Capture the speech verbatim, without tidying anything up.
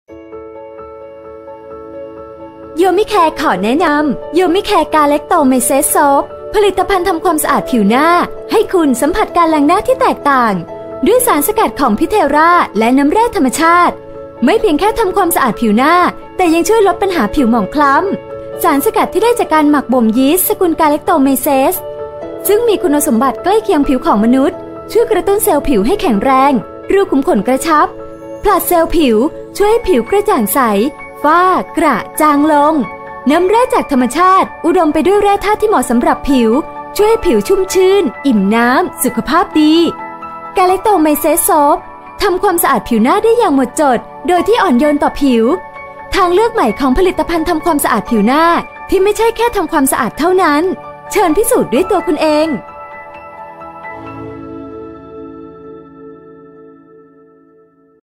โยมิแคร์ขอแนะนำโยมิแคร์กาเล็กโตเมเซสโซฟผลิตภัณฑ์ทำความสะอาดผิวหน้าให้คุณสัมผัสการล้างหน้าที่แตกต่างด้วยสารสกัดของพิเทราและน้ำแร่ธรรมชาติไม่เพียงแค่ทำความสะอาดผิวหน้าแต่ยังช่วยลดปัญหาผิวหมองคล้ำสารสกัดที่ได้จากการหมักบ่มยีสต์สกุลกาเล็กโตเมเซสซึ่งมีคุณสมบัติใกล้เคียงผิวของมนุษย์ช่วยกระตุ้นเซลล์ผิวให้แข็งแรงรูขุมขนกระชับผลัดเซลล์ผิวช่วยให้ผิวกระจ่างใสฝ้ากระจางลงน้ำแร่จากธรรมชาติอุดมไปด้วยแร่ธาตุที่เหมาะสำหรับผิวช่วยให้ผิวชุ่มชื่นอิ่มน้ำสุขภาพดีกาเล็กโตเมเซสโซฟทำความสะอาดผิวหน้าได้อย่างหมดจดโดยที่อ่อนโยนต่อผิวทางเลือกใหม่ของผลิตภัณฑ์ทำความสะอาดผิวหน้าที่ไม่ใช่แค่ทำความสะอาดเท่านั้นเชิญพิสูจน์ด้วยตัวคุณเอง